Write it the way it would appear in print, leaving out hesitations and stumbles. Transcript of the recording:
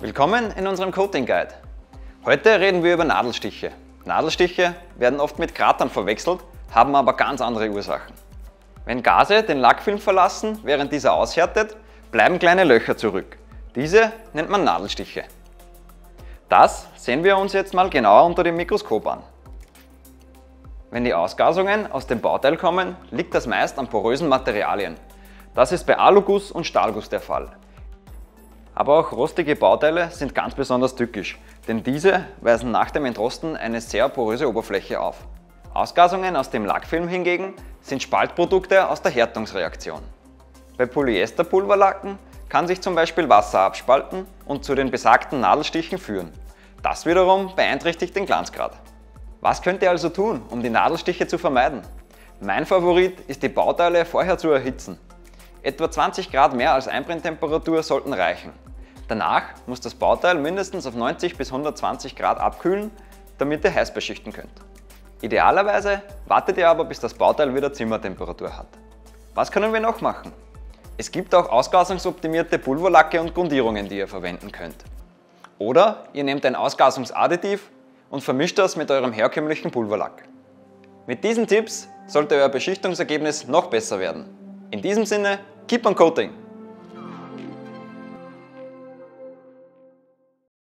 Willkommen in unserem Coating Guide. Heute reden wir über Nadelstiche. Nadelstiche werden oft mit Kratern verwechselt, haben aber ganz andere Ursachen. Wenn Gase den Lackfilm verlassen, während dieser aushärtet, bleiben kleine Löcher zurück. Diese nennt man Nadelstiche. Das sehen wir uns jetzt mal genauer unter dem Mikroskop an. Wenn die Ausgasungen aus dem Bauteil kommen, liegt das meist an porösen Materialien. Das ist bei Aluguss und Stahlguss der Fall. Aber auch rostige Bauteile sind ganz besonders tückisch, denn diese weisen nach dem Entrosten eine sehr poröse Oberfläche auf. Ausgasungen aus dem Lackfilm hingegen sind Spaltprodukte aus der Härtungsreaktion. Bei Polyesterpulverlacken kann sich zum Beispiel Wasser abspalten und zu den besagten Nadelstichen führen. Das wiederum beeinträchtigt den Glanzgrad. Was könnt ihr also tun, um die Nadelstiche zu vermeiden? Mein Favorit ist, die Bauteile vorher zu erhitzen. Etwa 20 Grad mehr als Einbrenntemperatur sollten reichen. Danach muss das Bauteil mindestens auf 90 bis 120 Grad abkühlen, damit ihr heiß beschichten könnt. Idealerweise wartet ihr aber, bis das Bauteil wieder Zimmertemperatur hat. Was können wir noch machen? Es gibt auch ausgasungsoptimierte Pulverlacke und Grundierungen, die ihr verwenden könnt. Oder ihr nehmt ein Ausgasungsadditiv und vermischt das mit eurem herkömmlichen Pulverlack. Mit diesen Tipps sollte euer Beschichtungsergebnis noch besser werden. In diesem Sinne, keep on coating!